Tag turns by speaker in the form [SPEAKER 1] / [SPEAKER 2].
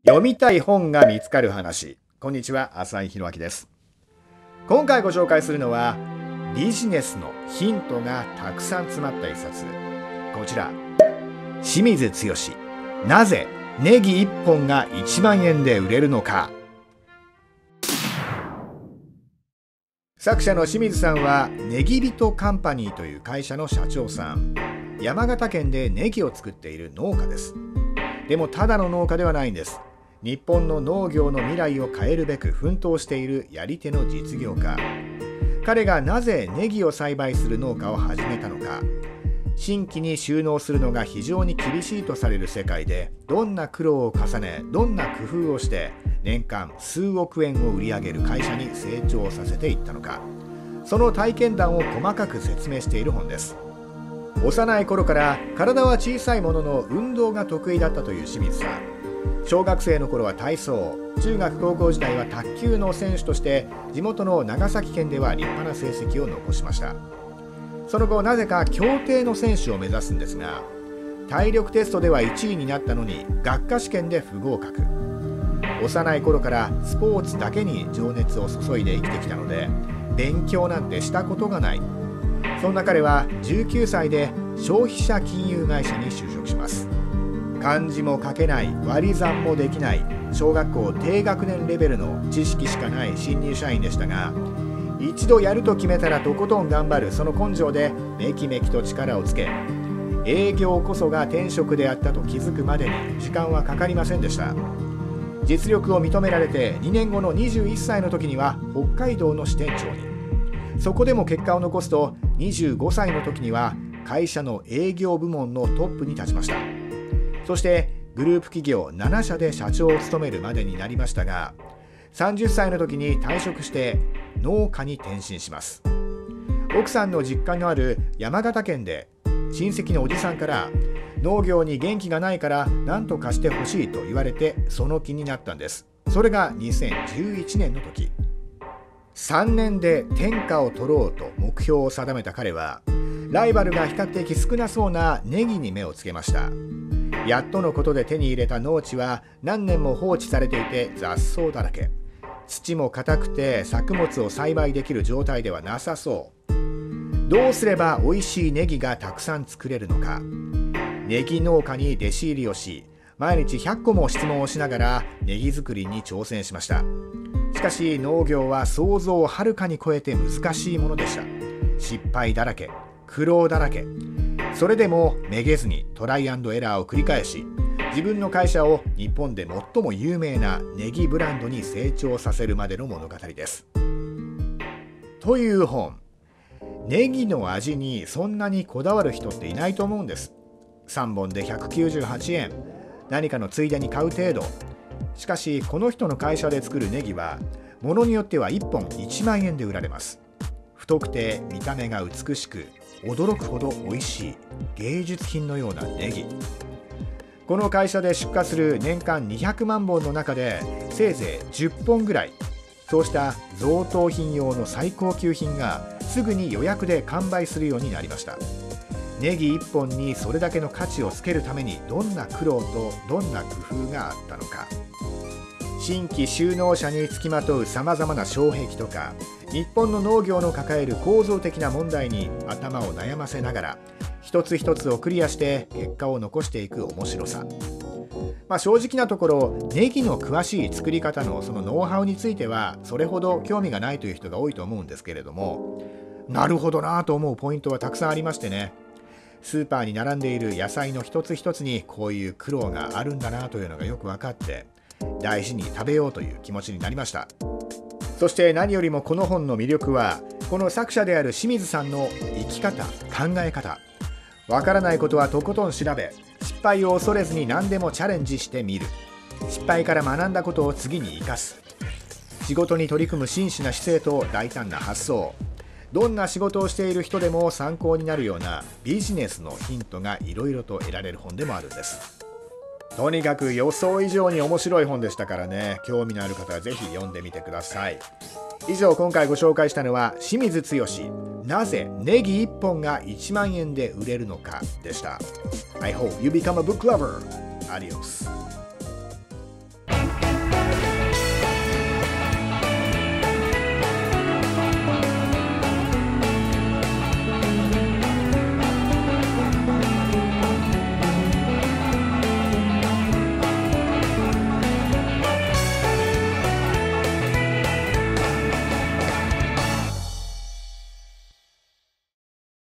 [SPEAKER 1] 読みたい本が見つかる話。こんにちは、浅井宏明です。今回ご紹介するのはビジネスのヒントがたくさん詰まった一冊。こちら、清水剛、なぜネギ1本が1万円で売れるのか。作者の清水さんはネギ人カンパニーという会社の社長さん。山形県でネギを作っている農家です。でもただの農家ではないんです。日本の農業の未来を変えるべく奮闘しているやり手の実業家。彼がなぜネギを栽培する農家を始めたのか。新規に収納するのが非常に厳しいとされる世界で、どんな苦労を重ね、どんな工夫をして年間数億円を売り上げる会社に成長させていったのか。その体験談を細かく説明している本です。幼い頃から体は小さいものの運動が得意だったという清水さん。小学生の頃は体操、中学高校時代は卓球の選手として地元の長崎県では立派な成績を残しました。その後なぜか競艇の選手を目指すんですが、体力テストでは1位になったのに学科試験で不合格。幼い頃からスポーツだけに情熱を注いで生きてきたので、勉強なんてしたことがない。そんな彼は19歳で消費者金融会社に就職します。漢字も書けない、割り算もできない、小学校低学年レベルの知識しかない新入社員でしたが、一度やると決めたらとことん頑張るその根性でめきめきと力をつけ、営業こそが転職であったと気づくまでに時間はかかりませんでした。実力を認められて2年後の21歳の時には北海道の支店長に。そこでも結果を残すと25歳の時には会社の営業部門のトップに立ちました。そしてグループ企業7社で社長を務めるまでになりましたが、30歳の時に退職して農家に転身します。奥さんの実家のある山形県で親戚のおじさんから農業に元気がないから何とかしてほしいと言われて、その気になったんです。それが2011年の時。3年で天下を取ろうと目標を定めた彼は、ライバルが比較的少なそうなネギに目をつけました。やっとのことで手に入れた農地は何年も放置されていて雑草だらけ。土も硬くて作物を栽培できる状態ではなさそう。どうすれば美味しいネギがたくさん作れるのか。ネギ農家に弟子入りをし、毎日100個も質問をしながらネギ作りに挑戦しました。しかし農業は想像をはるかに超えて難しいものでした。失敗だらけ、苦労だらけ。それでもめげずにトライアンドエラーを繰り返し、自分の会社を日本で最も有名なネギブランドに成長させるまでの物語です。という本。ネギの味にそんなにこだわる人っていないと思うんです。3本で198円。何かのついでに買う程度。しかしこの人の会社で作るネギは、ものによっては1本1万円で売られます。太くて見た目が美しく、驚くほど美味しい芸術品のようなネギ。この会社で出荷する年間200万本の中でせいぜい10本ぐらい、そうした贈答品用の最高級品がすぐに予約で完売するようになりました。ネギ1本にそれだけの価値をつけるためにどんな苦労とどんな工夫があったのか。新規就農者につきまとうさまざまな障壁とか、日本の農業の抱える構造的な問題に頭を悩ませながら、一つ一つをクリアして結果を残していく面白さ。正直なところ、ネギの詳しい作り方のそのノウハウについてはそれほど興味がないという人が多いと思うんですけれども、なるほどなぁと思うポイントはたくさんありましてね。スーパーに並んでいる野菜の一つ一つにこういう苦労があるんだなというのがよく分かって、大事に食べようという気持ちになりました。そして何よりもこの本の魅力は、この作者である清水さんの生き方、考え方。わからないことはとことん調べ、失敗を恐れずに何でもチャレンジしてみる。失敗から学んだことを次に生かす。仕事に取り組む真摯な姿勢と大胆な発想。どんな仕事をしている人でも参考になるようなビジネスのヒントがいろいろと得られる本でもあるんです。とにかく予想以上に面白い本でしたからね、興味のある方はぜひ読んでみてください。以上、今回ご紹介したのは清水剛、なぜネギ1本が1万円で売れるのかでした。I hope you become a book lover. Adios.